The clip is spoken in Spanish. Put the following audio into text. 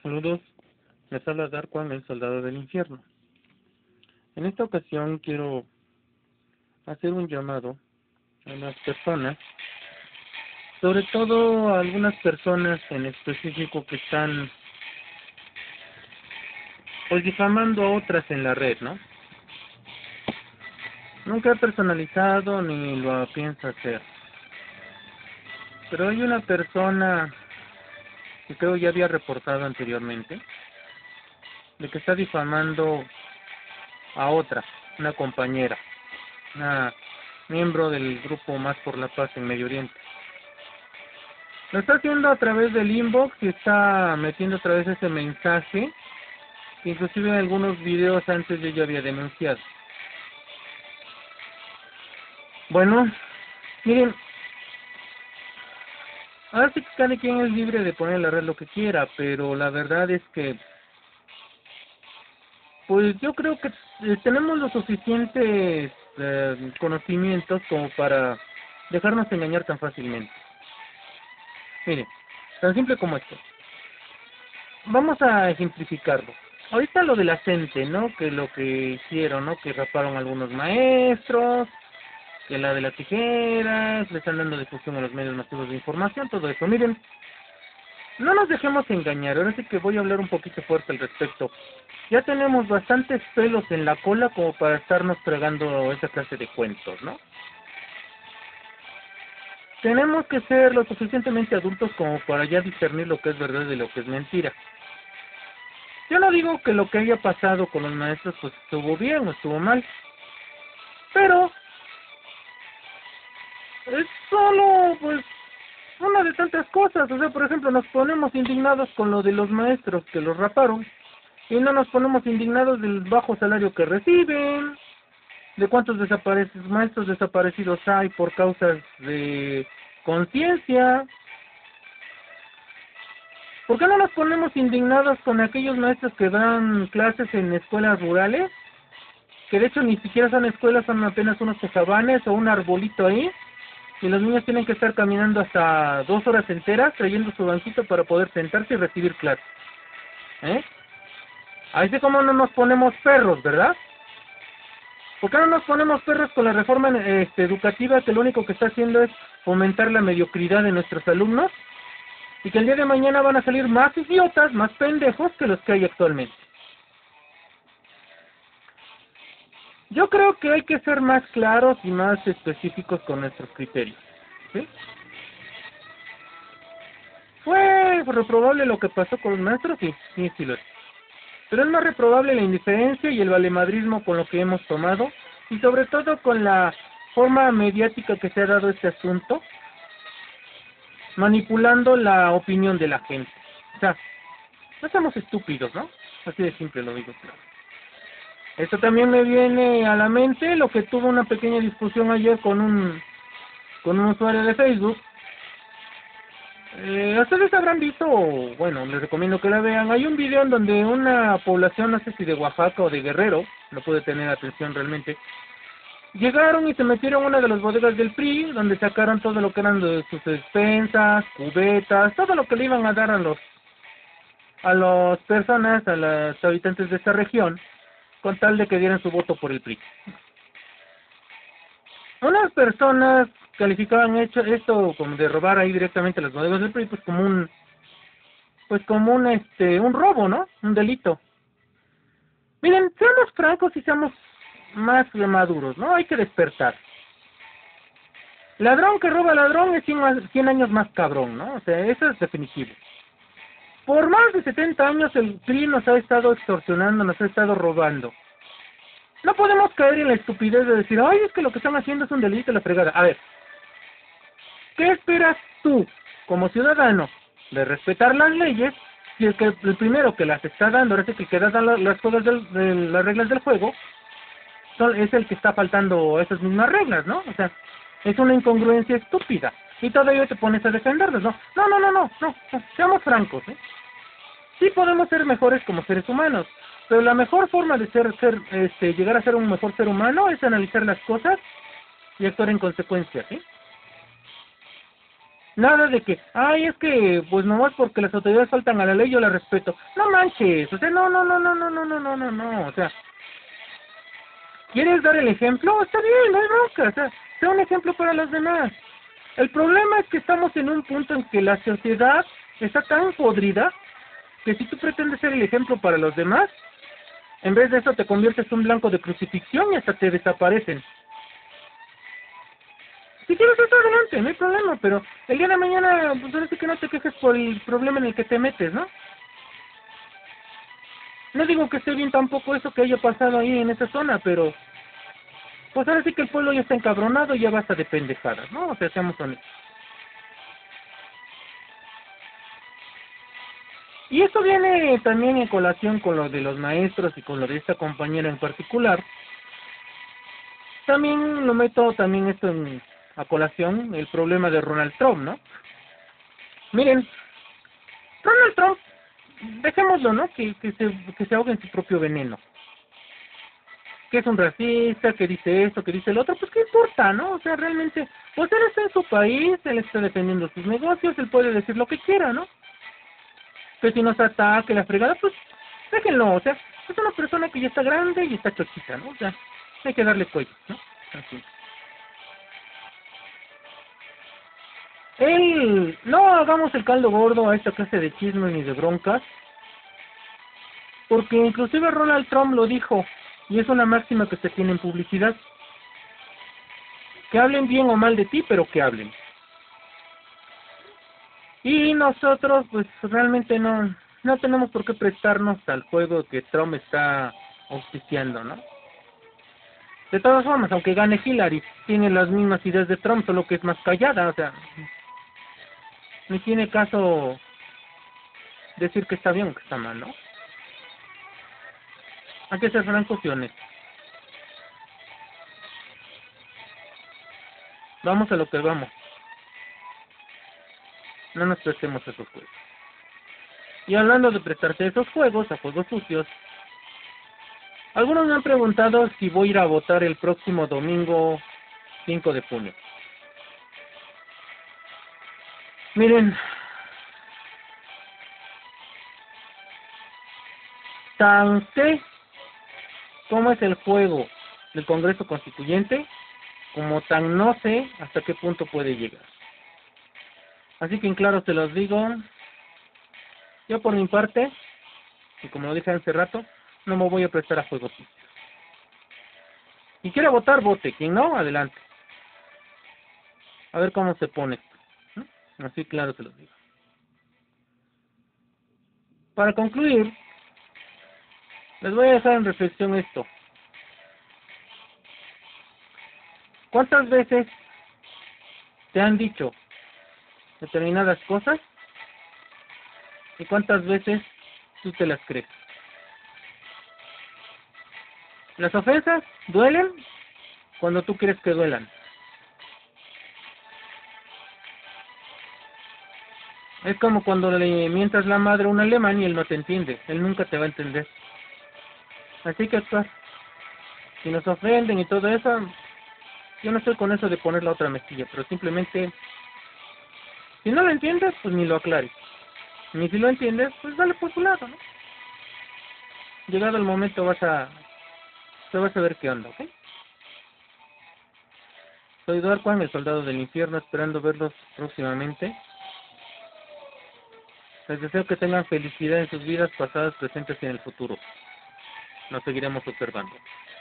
Saludos, les habla Darkwan, el soldado del infierno. En esta ocasión quiero hacer un llamado a las personas, sobre todo a algunas personas en específico que están pues difamando a otras en la red, ¿no? Nunca he personalizado ni lo pienso hacer, pero hay una persona que creo ya había reportado anteriormente de que está difamando a otra, una compañera, una miembro del grupo Más por la Paz en Medio Oriente. Lo está haciendo a través del inbox y está metiendo a través de ese mensaje, inclusive en algunos videos antes yo ya había denunciado. Bueno, miren, ahora sí que cada quien es libre de poner en la red lo que quiera, pero la verdad es que pues yo creo que tenemos los suficientes conocimientos como para dejarnos engañar tan fácilmente. Miren, tan simple como esto. Vamos a ejemplificarlo. Ahorita lo de la CENTE, ¿no? Que lo que hicieron, ¿no? Que raparon algunos maestros, que la de las tijeras, le están dando difusión a los medios masivos de información, todo eso. Miren, no nos dejemos engañar, ahora sí que voy a hablar un poquito fuerte al respecto. Ya tenemos bastantes pelos en la cola como para estarnos tragando esa clase de cuentos, ¿no? Tenemos que ser lo suficientemente adultos como para ya discernir lo que es verdad de lo que es mentira. Yo no digo que lo que haya pasado con los maestros pues estuvo bien o estuvo mal, pero es solo pues una de tantas cosas. O sea, por ejemplo, nos ponemos indignados con lo de los maestros que los raparon y no nos ponemos indignados del bajo salario que reciben, de cuántos maestros desaparecidos hay por causas de conciencia. ¿Por qué no nos ponemos indignados con aquellos maestros que dan clases en escuelas rurales? Que de hecho ni siquiera son escuelas, son apenas unos tejabanes o un arbolito ahí, y los niños tienen que estar caminando hasta 2 horas enteras trayendo su banquito para poder sentarse y recibir clases. Ahí sí como no nos ponemos perros, ¿verdad? ¿Por qué no nos ponemos perros con la reforma educativa que lo único que está haciendo es fomentar la mediocridad de nuestros alumnos? Y que el día de mañana van a salir más idiotas, más pendejos que los que hay actualmente. Yo creo que hay que ser más claros y más específicos con nuestros criterios, ¿sí? ¿Fue reprobable lo que pasó con los maestros? Sí, sí lo es. Pero es más reprobable la indiferencia y el valemadrismo con lo que hemos tomado, y sobre todo con la forma mediática que se ha dado este asunto, manipulando la opinión de la gente. O sea, no somos estúpidos, ¿no? Así de simple lo digo, claro. Esto también me viene a la mente lo que tuvo una pequeña discusión ayer con un usuario de Facebook. Ustedes habrán visto, bueno, les recomiendo que la vean. Hay un video en donde una población, no sé si de Oaxaca o de Guerrero, no pude tener atención realmente, llegaron y se metieron a una de las bodegas del PRI, donde sacaron todo lo que eran de sus despensas, cubetas, todo lo que le iban a dar a las personas, a los habitantes de esta región, con tal de que dieran su voto por el PRI. Unas personas calificaban esto como de robar ahí directamente a las bodegas del PRI, pues como un robo, ¿no? Un delito. Miren, seamos francos y seamos más maduros, ¿no? Hay que despertar. Ladrón que roba ladrón es 100 años más cabrón, ¿no? O sea, eso es definitivo. Por más de 70 años el PRI nos ha estado extorsionando, nos ha estado robando. No podemos caer en la estupidez de decir, ay, es que lo que están haciendo es un delito, la fregada. A ver, ¿qué esperas tú, como ciudadano, de respetar las leyes, si el primero que las está dando, ahora sí que da las reglas del juego, es el que está faltando esas mismas reglas, ¿no? O sea, es una incongruencia estúpida. Y todavía te pones a defenderlos, ¿no? No, seamos francos, ¿eh? Sí podemos ser mejores como seres humanos, pero la mejor forma de llegar a ser un mejor ser humano es analizar las cosas y actuar en consecuencia, ¿sí? Nada de que, ay, es que, pues nomás porque las autoridades faltan a la ley yo la respeto. No manches, o sea, no, no, no, no, no, no, no, no, no, no, o sea, ¿quieres dar el ejemplo? Está bien, no hay bronca, o sea, sea un ejemplo para los demás. El problema es que estamos en un punto en que la sociedad está tan podrida que si tú pretendes ser el ejemplo para los demás, en vez de eso te conviertes en un blanco de crucifixión y hasta te desaparecen. Si quieres eso adelante, no hay problema, pero el día de mañana, pues ahora sí que no te quejes por el problema en el que te metes, ¿no? No digo que esté bien tampoco eso que haya pasado ahí en esa zona, pero pues ahora sí que el pueblo ya está encabronado y ya basta de pendejadas, ¿no? O sea, seamos honestos. Y esto viene también en colación con lo de los maestros y con lo de esta compañera en particular. También lo meto también esto a colación, el problema de Ronald Trump, ¿no? Miren, Donald Trump, dejémoslo, ¿no? Que se ahogue en su propio veneno. Que es un racista, que dice esto, que dice el otro, pues qué importa, ¿no? O sea, realmente, pues él está en su país, él está defendiendo sus negocios, él puede decir lo que quiera, ¿no? Que si nos ataque la fregada, pues déjenlo, o sea, es una persona que ya está grande y está chochita, ¿no? O sea, hay que darle cuello, ¿no? Así. Él, no hagamos el caldo gordo a esta clase de chismes ni de broncas, porque inclusive Donald Trump lo dijo, y es una máxima que se tiene en publicidad, que hablen bien o mal de ti, pero que hablen. Y nosotros, pues realmente no tenemos por qué prestarnos al juego que Trump está auspiciando, ¿no? De todas formas, aunque gane Hillary, tiene las mismas ideas de Trump, solo que es más callada, o sea, ni tiene caso decir que está bien o que está mal, ¿no? Hay que ser francos y honestos. Vamos a lo que vamos. No nos prestemos a esos juegos. Y hablando de prestarse a esos juegos, a juegos sucios, algunos me han preguntado si voy a ir a votar el próximo domingo 5 de junio. Miren, tan sé cómo es el juego del Congreso Constituyente, como tan no sé hasta qué punto puede llegar. Así que en claro se los digo, yo por mi parte, y como lo dije hace rato, no me voy a prestar a juegos sucios. Y quiere votar, vote. Quien no, adelante. A ver cómo se pone esto, ¿no? Así claro se los digo. Para concluir, les voy a dejar en reflexión esto. ¿Cuántas veces te han dicho determinadas cosas y cuántas veces tú te las crees? Las ofensas duelen cuando tú quieres que duelan. Es como cuando le mientas la madre a un alemán y él no te entiende, él nunca te va a entender. Así que actuar. Si nos ofenden y todo eso, yo no estoy con eso de poner la otra mejilla, pero simplemente, si no lo entiendes, pues ni lo aclares. Ni si lo entiendes, pues dale por tu lado, ¿no? Llegado el momento te vas a ver qué onda, ¿ok? Soy Darkwan, el soldado del infierno, esperando verlos próximamente. Les deseo que tengan felicidad en sus vidas pasadas, presentes y en el futuro. Nos seguiremos observando.